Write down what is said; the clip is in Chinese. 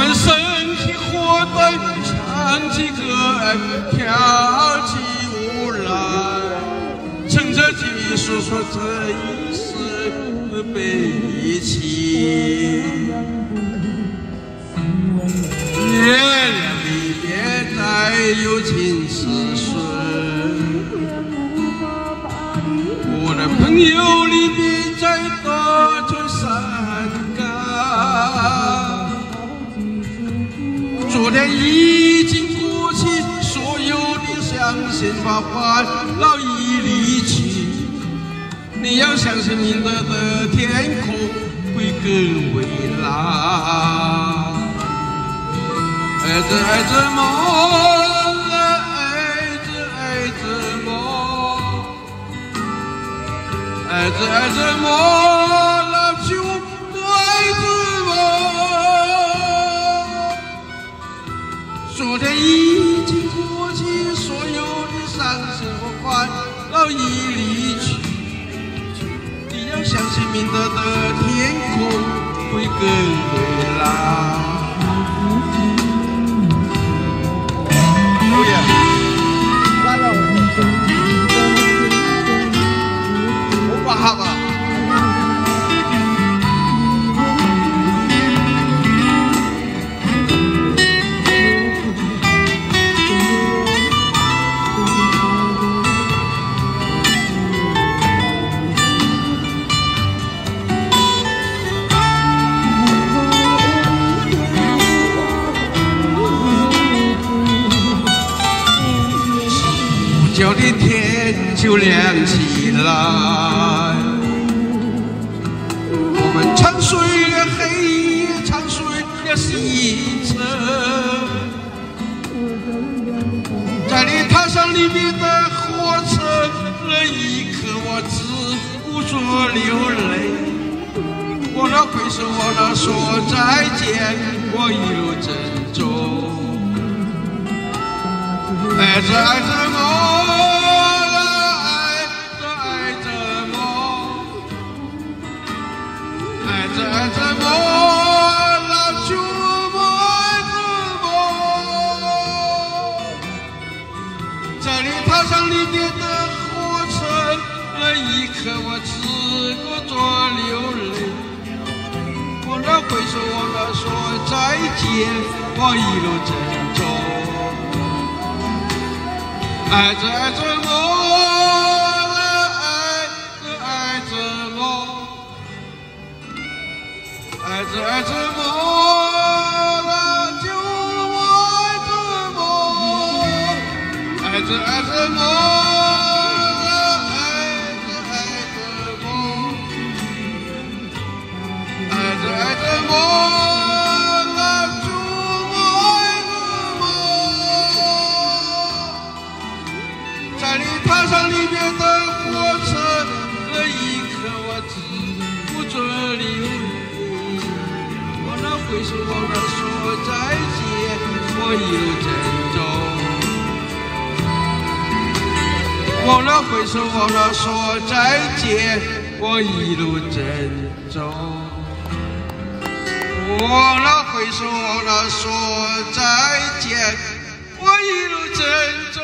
们升起火灯，唱起歌，飘起舞来，乘着技术说这一世悲情。月亮里别再有情似水，我的朋友里别再多愁善感。昨天已经过去，所有的伤心把烦恼已离去。你要相信明天的天空会更蔚蓝。爱着爱着梦，爱着爱着梦，爱着爱着梦，老去我不爱着梦。昨天已经过去，所有的伤心和烦恼已离去。你要相信明天的天空会更蔚蓝。好吧。午觉的天就亮起来。我们唱碎了黑夜，唱碎了星辰，在你踏上离别的火车，那一刻我止不住流泪。忘了挥手，忘了说再见，我一路珍重。爱着爱着梦，爱着梦，老去我不爱着梦。在你踏上离别的火车，那一刻我只顾着流泪。忘了挥手，忘了说再见，我一路珍重。爱着爱着梦，爱着梦。爱着爱着梦，就爱着梦，爱着爱着梦，爱着梦，爱着爱着梦，就爱着梦。在你踏上离别的火车，那一刻我止不住流泪。挥手，忘了说再见，我一路珍重。忘了挥手，忘了说再见，我一路珍重。忘了挥手，忘了说再见，我一路珍重。